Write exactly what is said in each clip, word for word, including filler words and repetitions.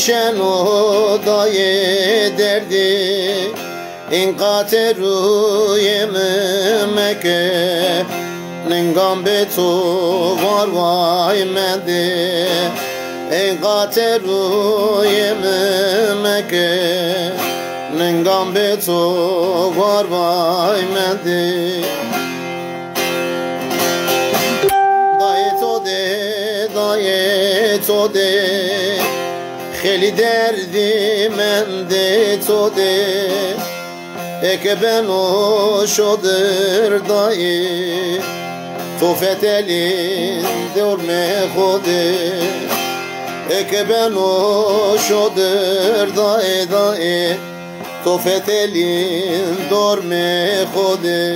Kişen o dayı derdi İnkateru yememeke Ningambetu var vay mendi İnkateru yememeke Ningambetu var vay mendi Dayı to de, dayı to de Kheli derdi mende to de Eke ben o şodur dayı Tufet elinde olme khode Eke ben o şodur dayı dayı Tufet elinde olme khode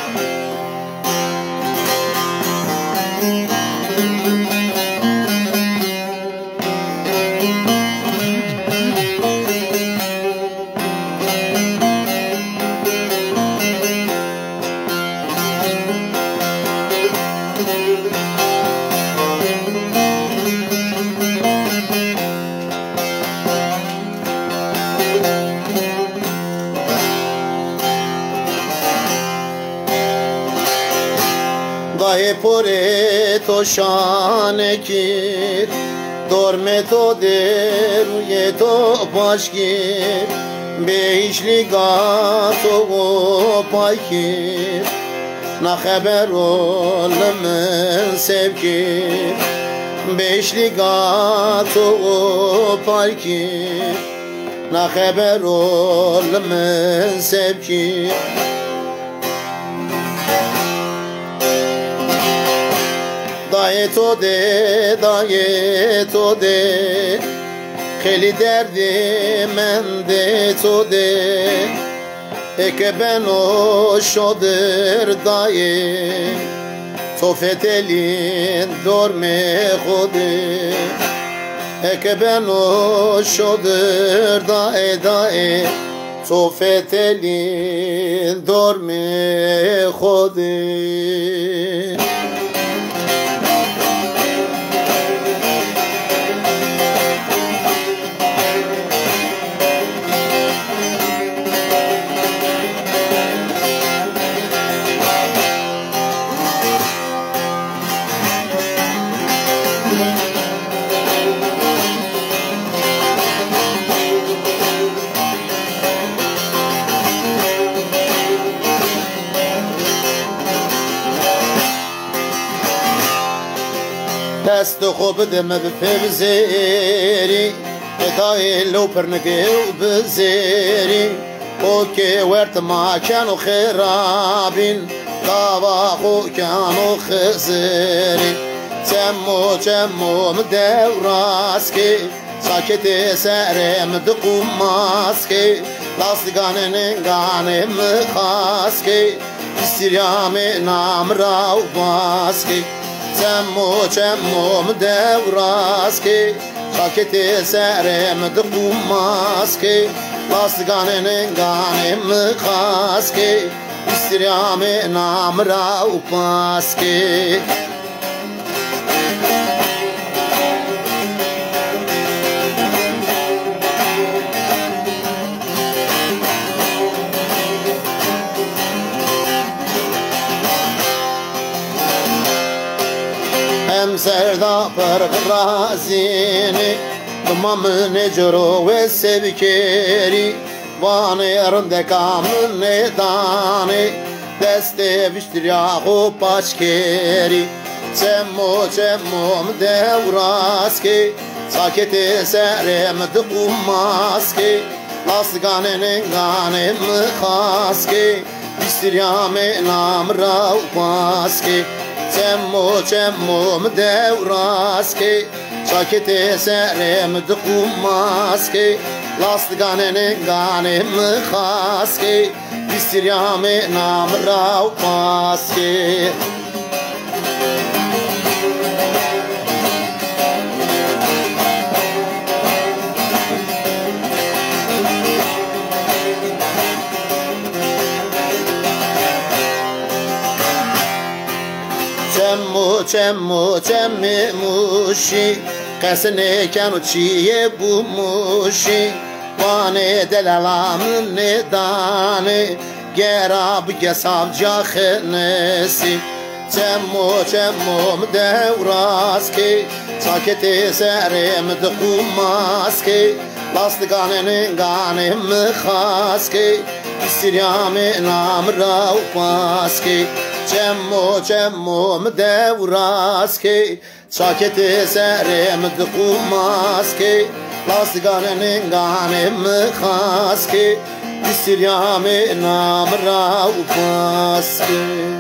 Dahe pore to şane kir Dorme to deruye to başkir Beişli gato paykir Na haber olmen sevkir Beişli gato paykir Na haber olmen sevkir Dayı to de, dayı to de Kheli derdi mende to de Eke ben o şodur dayı Tofet elin dorme khode Eke ben o şodur dayı dayı Tofet elin dorme khode دست خوب دم بفرزری ادای لو پرنگی و بزری او که ورد ما کانو خرابین داوا خو کانو خزری تمو تمو مدوراسکی ساکت سرم دقوم ماسکی لاستگانن گانم خاسکی استریام نام راو باسکی Cemmo cemmo mdevraski Şaketi serem dıkkummaski Lasganenin ganem mıkaski İstiryame namra upaski Serda pergrazini Tamam necro ve sevkeri Vani yerinde kamın nedani Deste biştiryahu paçkeri Cemmo cemmo mdevraski Saketi serem dıkkummaski Lasganenin ganem mıkaski Biştiryame namra upaski Cemmo cemmo mdevraski Şakete serem dıkkummaski Lasganenin ganem mıkaski Bistiryame namra upaski Cemmo cemmo cemmi muşi Kesine kenu çiye bulmuşi Vane delalamın nedane Gera bu gesavca khenesi Cemmo cemmo mdevraski Saketi serim dıkumaski Lastıganenin ganim mıhaski İstiryami namra upaski Cemmo cemmo mdevraski Saketi serim dıkumaski Lastıganenin ganim mıhaski İstiryami namra upaski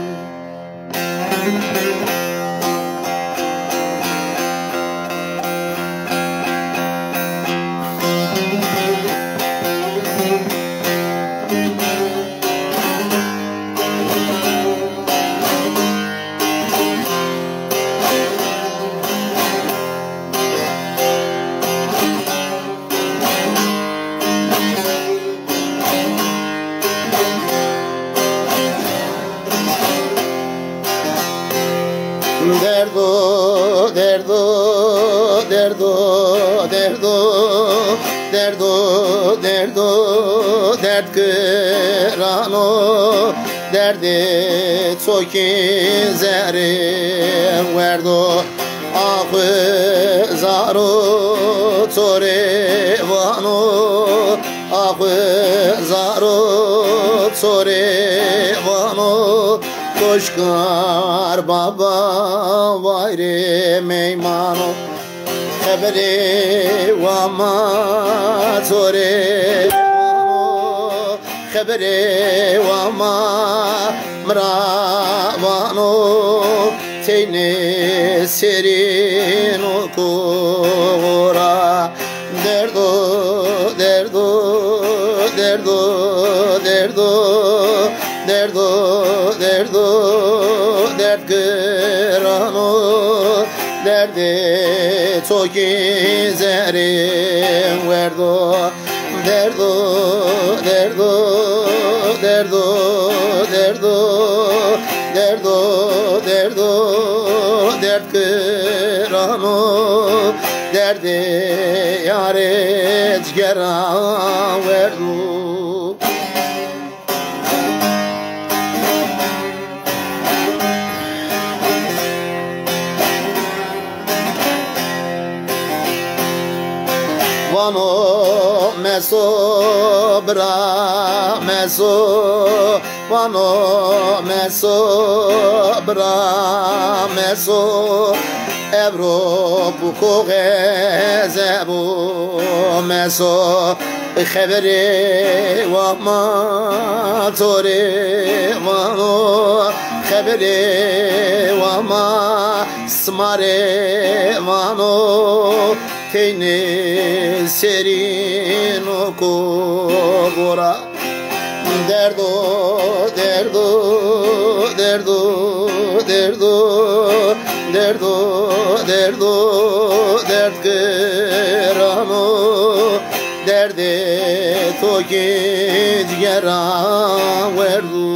Derdo, derdo, derdo, derdo, derdo, derdo, dert kırano, derdi çok izeri verdo, ahı zaro, tore vano, ahı zaro, tore vano. Koşkar baba vayre meymano Haberi vama tore vano Haberi vama mravano Teyne serin okura Derdo, derdo, derdo, derdo Derdo, derdo, dert kırano Derdi çok izlerim verdo Derdo, derdo, derdo, derdo Derdo, derdo, dert kırano Derdi yâre cigara verdo Vano meso bra meso Vano meso bra meso Evro bu koğeze bu meso Xeberi vama tore vano Xeberi vama smare vano Teyne serin okura Derdo, derdo, derdo, derdo Derdo, derdo, dert kırano Derde toki cigara verdu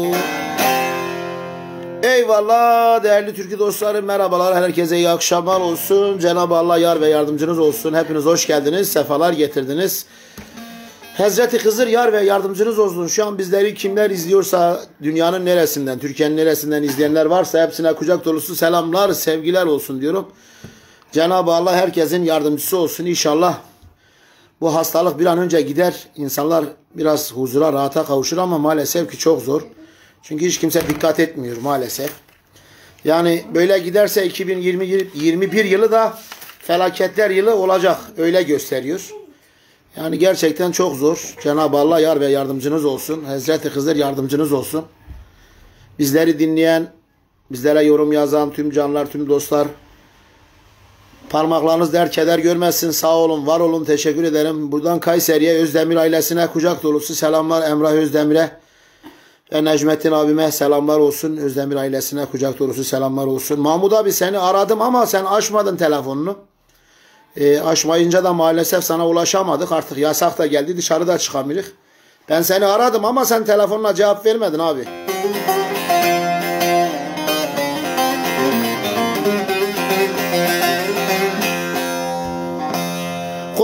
Eyvallah değerli Türkiye dostlarım, merhabalar, herkese iyi akşamlar olsun. Cenab-ı Allah yar ve yardımcınız olsun. Hepiniz hoş geldiniz, sefalar getirdiniz. Hazreti Hızır yar ve yardımcınız olsun. Şu an bizleri kimler izliyorsa dünyanın neresinden, Türkiye'nin neresinden izleyenler varsa hepsine kucak dolusu selamlar, sevgiler olsun diyorum. Cenab-ı Allah herkesin yardımcısı olsun inşallah. Bu hastalık bir an önce gider. İnsanlar biraz huzura, rahata kavuşur ama maalesef ki çok zor. Çünkü hiç kimse dikkat etmiyor maalesef. Yani böyle giderse iki bin yirmi bir yılı da felaketler yılı olacak. Öyle gösteriyor. Yani gerçekten çok zor. Cenab-ı Allah yar ve yardımcınız olsun. Hazreti Hızır yardımcınız olsun. Bizleri dinleyen, bizlere yorum yazan tüm canlar, tüm dostlar, parmaklarınız dert keder görmezsin. Sağ olun, var olun. Teşekkür ederim. Buradan Kayseri'ye, Özdemir ailesine kucak dolusu selamlar. Emrah Özdemir'e ve Necmettin abime selamlar olsun. Özdemir ailesine kucak dolusu selamlar olsun. Mahmut abi, seni aradım ama sen açmadın telefonunu. E, açmayınca da maalesef sana ulaşamadık. Artık yasak da geldi. Dışarıda çıkamıyoruz. Ben seni aradım ama sen telefonla cevap vermedin abi.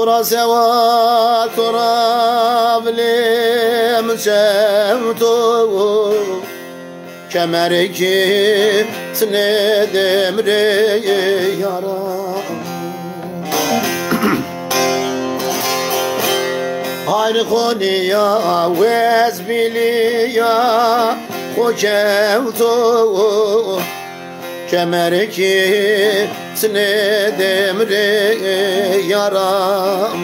tora seva tora bilim çemto kemeri ki tine demre yaram Aynı konuya vez biliya Hokevto Kemeri ki tine demre yaram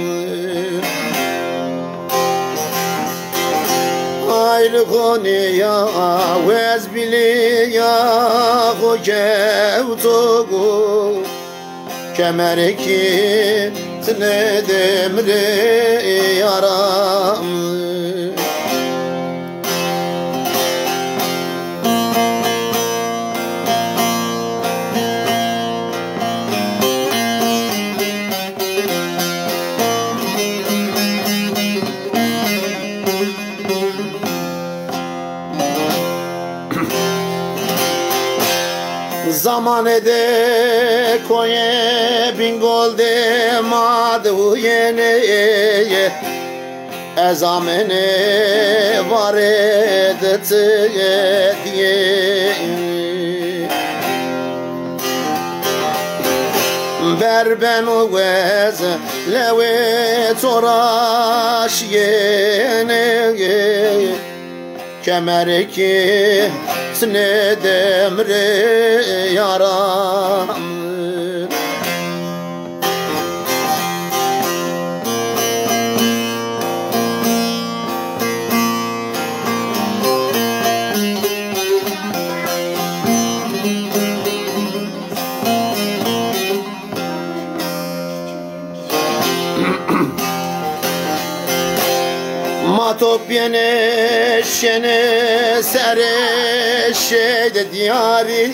Aynı konuya vez biliya Hokevto Kemeri ki tine demre yaram Zamanede koye bingol de madu yene ezamene varedet diye berben vez lewe toraş yene kemereki ne demre yaram Matop yene şene sere şeyde diyari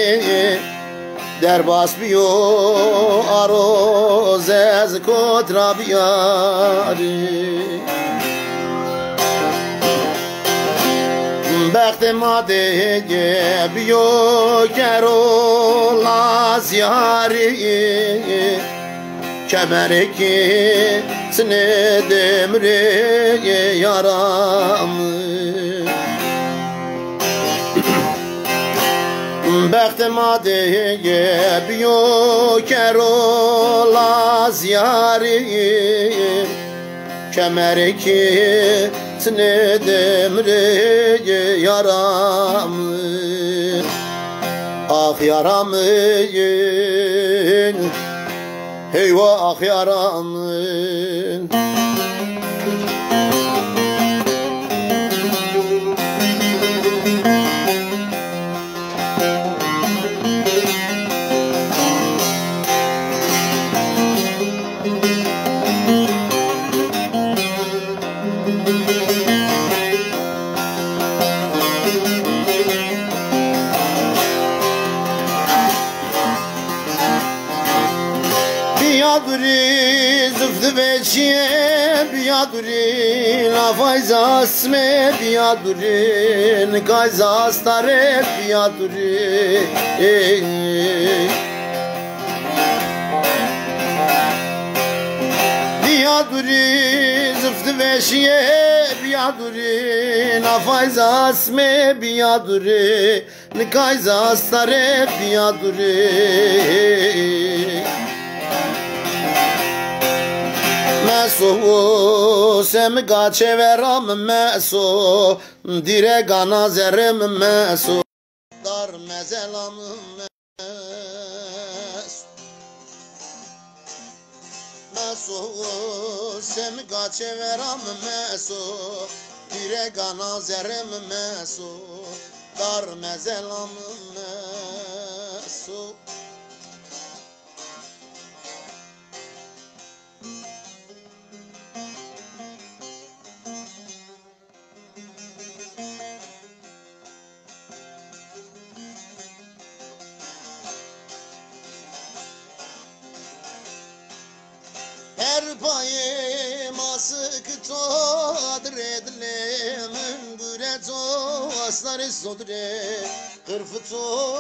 Derbas biyo aroz ez kotra biyari Bekte madege biyo kero laz yari Kemereki sine demre yaram Bektima dege biyo kero laz yari Kemereki sine demre yaram Ah yaramın Eyvah yaramın Biyaduri zıfdı veçiye Biyaduri lafayza sme Biyaduri nikayza stare Biyaduri Biyaduri zıfdı veçiye Biyaduri lafayza sme Biyaduri nikayza stare Biyaduri Mesu sem gaçe veram mesu dire gana zerim mesu dar mezelam mesu Mesu sem gaçe veram mesu dire gana zerim mesu dar mezelam mesu Her payıma sıkı todur edilemin Güreto asları sodre Kırfıto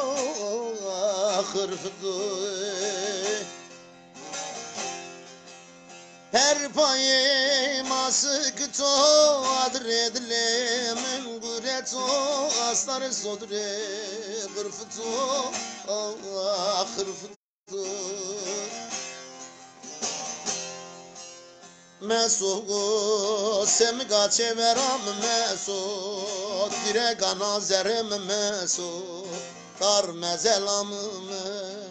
kırfıto Her payıma sık to adredle müngureto asları sodre kırfıto Allah kırfıto Meso semga çeveram meso dire gana zerim meso dar mezelam meso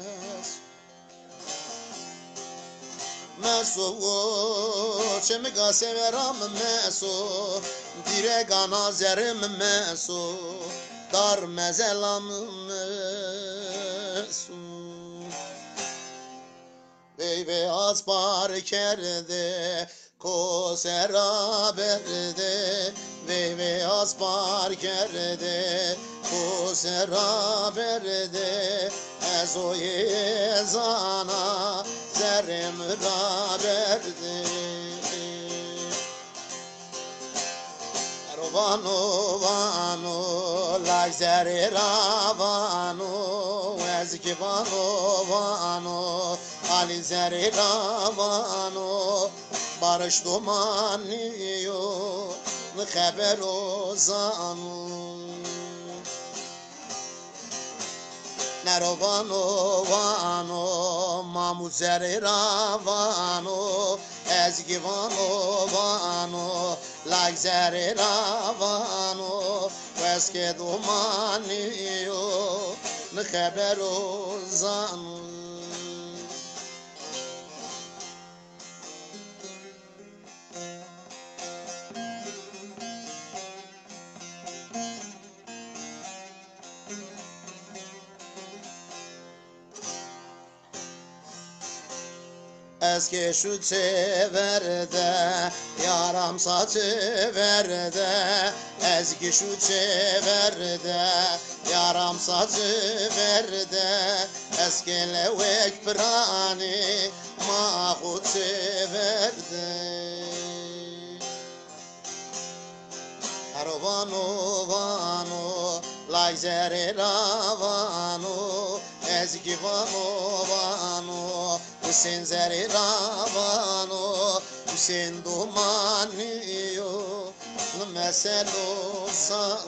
Meso semga severam meso dire gana zerim meso dar mezelam meso Ey beyaz par kerde kosera berde Ey beyaz par kerde kosera berde Ezo yezana zerim ra berde Vano vano lagzeri ravano ezki vano vano alizeri ravano barış dumanıyor haber ozanu Nerovano vano mamuzeri ravano ezki vano vano lagzeri ravano veske dumanıyor haber ozanu Eski şu çeverde yaram saçı verde Eski şu çeverde yaram saçı verde Eski levek prani mahut çeverde Ravano vano lagzeri ravano ezgi vano vano Hüseyin zeri ravano Hüseyin dumanıyor mesel olsan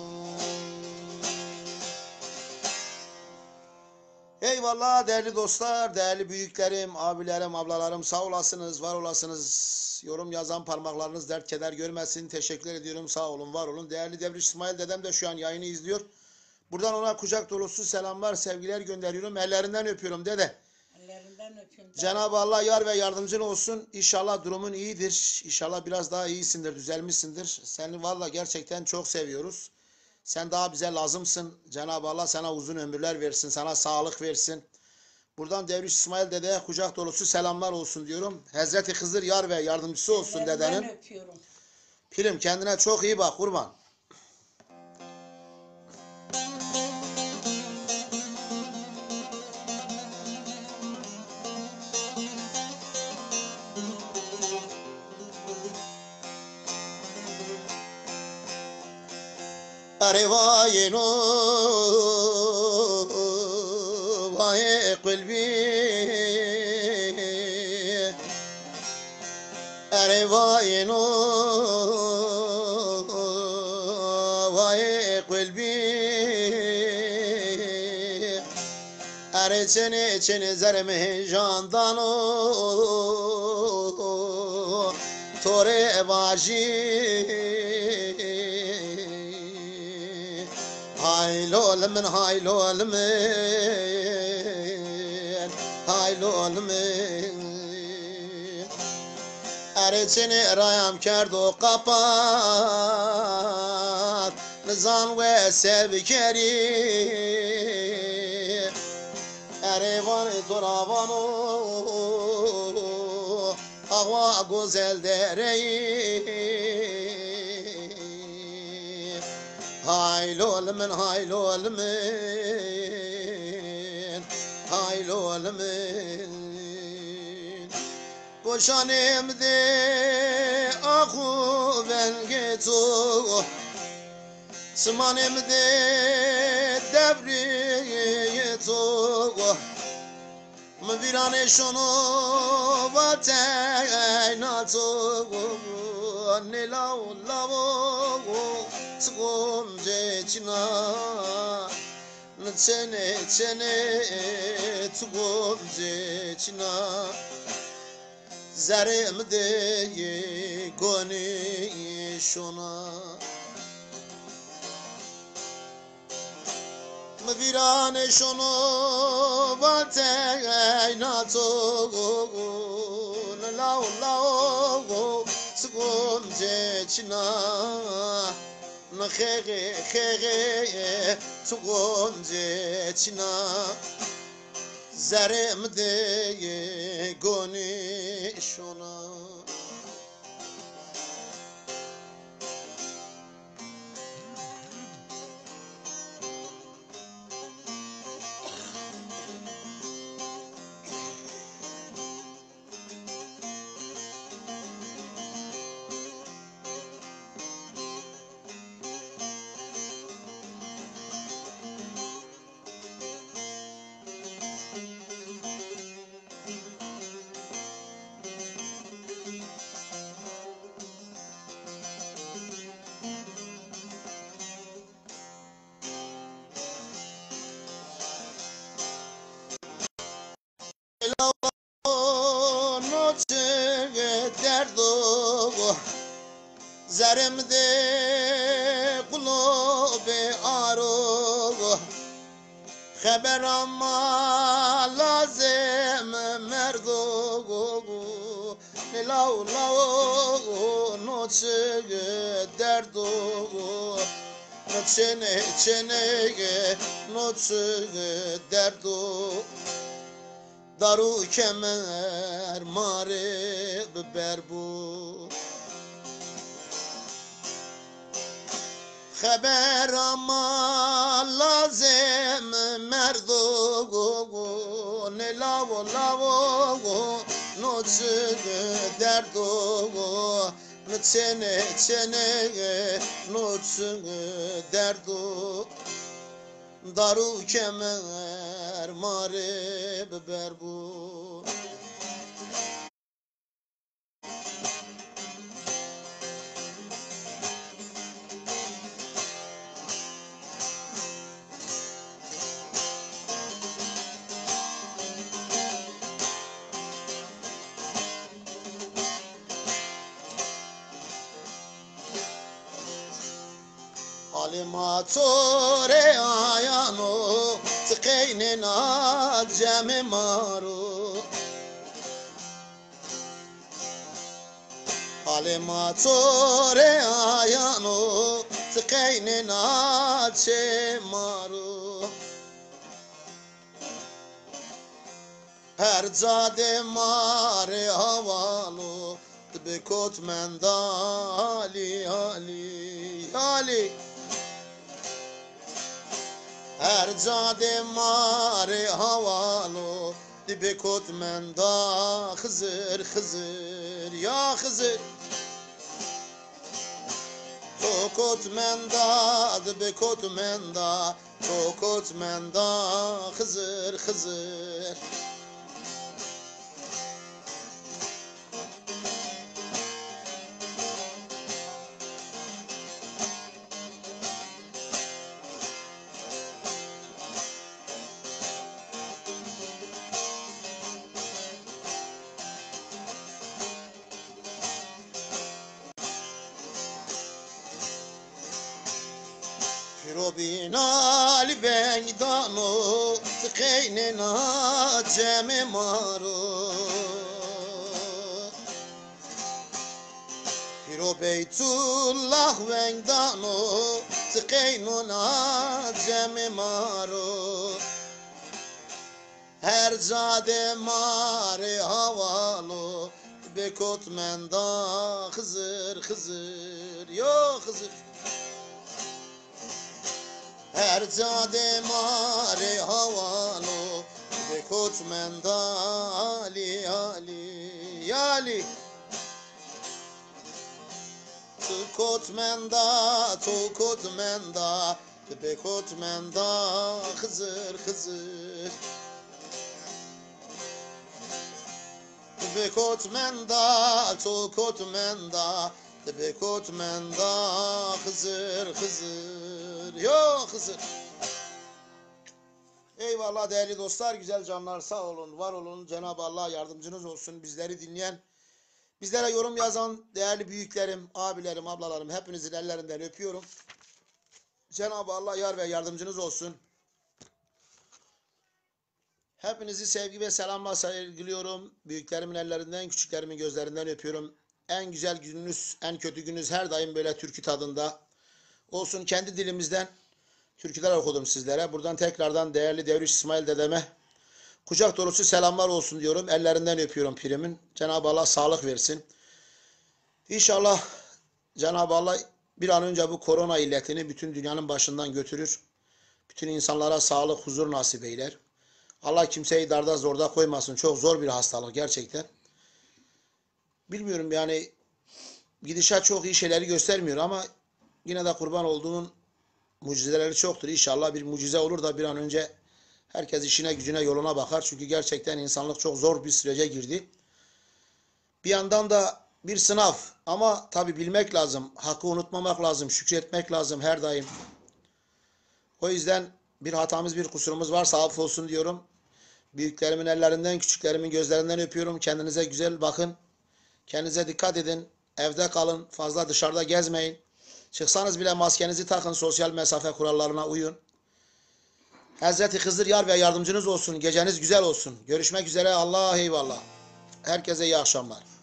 Eyvallah değerli dostlar, değerli büyüklerim, abilerim, ablalarım sağ olasınız, var olasınız. Yorum yazan parmaklarınız dert keder görmesin. Teşekkür ediyorum. Sağ olun, var olun. Değerli Devriş İsmail dedem de şu an yayını izliyor. Buradan ona kucak dolusu selamlar, sevgiler gönderiyorum. Ellerinden öpüyorum dede. Ellerinden öpüyorum. Cenab-ı Allah yar ve yardımcın olsun. İnşallah durumun iyidir. İnşallah biraz daha iyisindir, düzelmişsindir. Seni valla gerçekten çok seviyoruz. Sen daha bize lazımsın. Cenab-ı Allah sana uzun ömürler versin, sana sağlık versin. Buradan Devriş İsmail dedeye kucak dolusu selamlar olsun diyorum. Hazreti Hızır yar ve yardımcısı olsun dedenin. Öpüyorum. Pilim kendine çok iyi bak kurban. Arivayeno vay kalbi Arivayeno vay kalbi Arçene çene zerme jandan o tore vaji Haylol min haylol min haylol min Ereçini rayam kerdo kapat Nizan ve sevkeri Erevan doravano Hava güzel dereyi Haylol min haylol min haylol min Koşanımdı ahu ben geto Sımanımdı devri geto Mvirane şonu vate nazo ne lao lao tsugonje china çene çene tsugonje china zarem de goni şona Mvirane şonu vate nazo lao lao tsugonje china na khege khege tsugonje china zarem de goni shona Zarem de kulobe aro Haber ama lazım merdo Lau lau noche derdo Çene çene noche derdo Daru kemer mare berbu Haber ama lazım merdo ne lavo lavo noche derdo çene çene noche derdo daru kemer mare berbu Alima tore ayano tkeyne na cem maro Alima tore ayano tkeyne na cem maro Her zade mare havalo bekot mendali ali ali Her zade mare havalo dibe kot menda Hızır hızır ya hızır Tokot menda dibe kot menda Tokot menda hızır hızır Robina li bengdano tkeyne na cem maro Hiro beytullah bengdano tkeyne na cem maro Her zade mare havalo bekot menda hızır hızır yo hızır Her zade mare havalo bekot menda ali ali ali Tukot menda tukot menda bekot menda hızır hızır Tebekot menda, tokot menda, tebekot menda, Hızır, Hızır, yo Hızır. Eyvallah değerli dostlar, güzel canlar, sağ olun, var olun. Cenab-ı Allah yardımcınız olsun. Bizleri dinleyen, bizlere yorum yazan değerli büyüklerim, abilerim, ablalarım, hepinizin ellerinden öpüyorum. Cenab-ı Allah yar ve yardımcınız olsun. Hepinizi sevgi ve selamla saygılıyorum. Büyüklerimin ellerinden, küçüklerimin gözlerinden öpüyorum. En güzel gününüz, en kötü gününüz her daim böyle türkü tadında olsun. Kendi dilimizden türküler okudum sizlere. Buradan tekrardan değerli Devriş İsmail dedeme kucak dolusu selamlar olsun diyorum. Ellerinden öpüyorum pirimin. Cenab-ı Allah sağlık versin. İnşallah Cenab-ı Allah bir an önce bu korona illetini bütün dünyanın başından götürür. Bütün insanlara sağlık, huzur nasip eyler. Allah kimseyi darda zorda koymasın. Çok zor bir hastalık gerçekten. Bilmiyorum yani gidişat çok iyi şeyleri göstermiyor ama yine de kurban olduğun mucizeleri çoktur. İnşallah bir mucize olur da bir an önce herkes işine gücüne yoluna bakar. Çünkü gerçekten insanlık çok zor bir sürece girdi. Bir yandan da bir sınav ama tabi bilmek lazım. Hakkı unutmamak lazım. Şükretmek lazım her daim. O yüzden bir hatamız bir kusurumuz varsa affolsun diyorum. Büyüklerimin ellerinden, küçüklerimin gözlerinden öpüyorum. Kendinize güzel bakın. Kendinize dikkat edin. Evde kalın. Fazla dışarıda gezmeyin. Çıksanız bile maskenizi takın. Sosyal mesafe kurallarına uyun. Hazreti Hızır yar ve yardımcınız olsun. Geceniz güzel olsun. Görüşmek üzere. Allah'a eyvallah. Herkese iyi akşamlar.